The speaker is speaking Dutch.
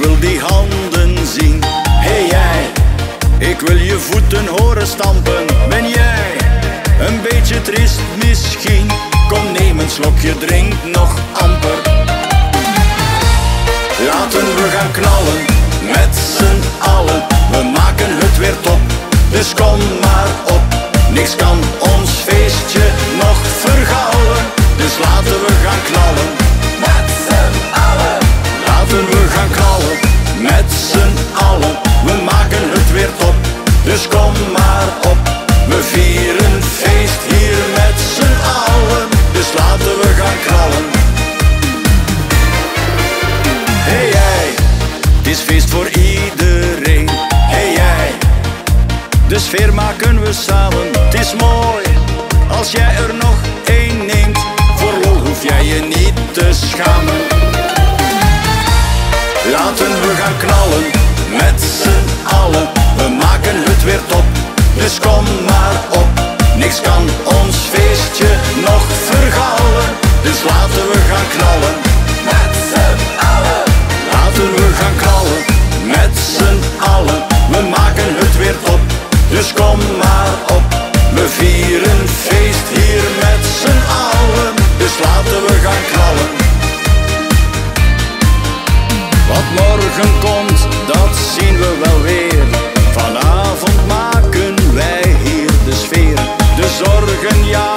wil die handen zien. Hey jij, ik wil je voeten horen stampen. Ben jij een beetje triest misschien? Kom neem een slokje, drink nog amper. Laten we gaan knallen, met z'n allen. We maken het weer top, dus kom maar op. Niks kan ons feestje nog vergauwen. Dus laten we gaan knallen, met z'n allen. Laten we gaan knallen, met z'n allen. We maken het weer top, dus kom maar op. We vieren feest hier met z'n allen. Dus laten we gaan knallen. Hey jij, het is feest voor iedereen. Hey jij, de sfeer maken we samen. Het is mooi als jij er nog één neemt. Voor lol hoef jij je niet te schamen. Laten we gaan knallen, met z'n allen. We maken het weer top, dus kom maar op. Niks kan ons feestje nog vergauwen. Dus laten we gaan knallen, met z'n allen. Laten we gaan knallen, met z'n allen. We maken het weer top, dus kom maar op. We vieren feest hier met z'n allen. Dus laten we gaan knallen. Wat morgen komt, dat zien we wel weer. Vanavond maken wij hier de sfeer. De zorgen, ja,